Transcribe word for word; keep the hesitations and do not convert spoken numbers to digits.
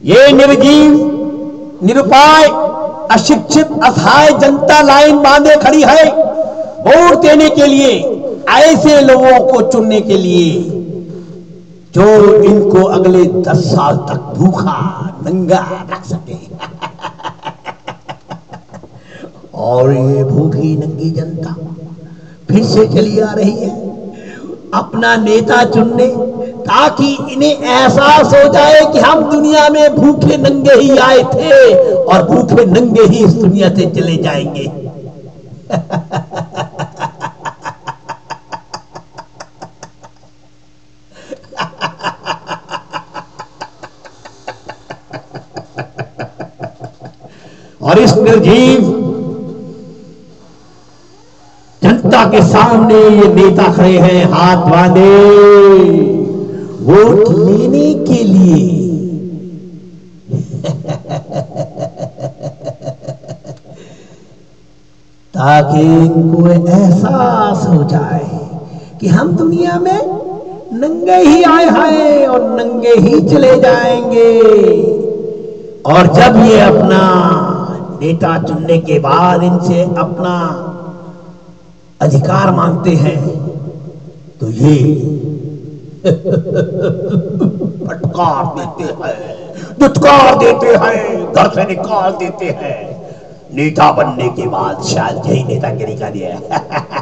ये निर्जीव, निरुपाय, अशिक्षित असहाय जनता लाइन बांधे खड़ी है वोट देने के लिए, ऐसे लोगों को चुनने के लिए जो इनको अगले दस साल तक भूखा नंगा रख सके। और ये भूखी नंगी जनता फिर से चली आ रही है अपना नेता चुनने, ताकि इन्हें एहसास हो जाए कि हम दुनिया में भूखे नंगे ही आए थे और भूखे नंगे ही इस दुनिया से चले जाएंगे। और इस निर्जीव जनता के सामने ये नेता खड़े हैं हाथ बांधे वोट लेने के लिए। ताकि इनको एहसास हो जाए कि हम दुनिया में नंगे ही आए हैं और नंगे ही चले जाएंगे। और जब ये अपना नेता चुनने के बाद इनसे अपना अधिकार मांगते हैं तो ये फटकार देते हैं, दुत्कार देते हैं, घर से निकाल देते हैं। नेता बनने के बाद शायद यही नेतागिरी का दिया है।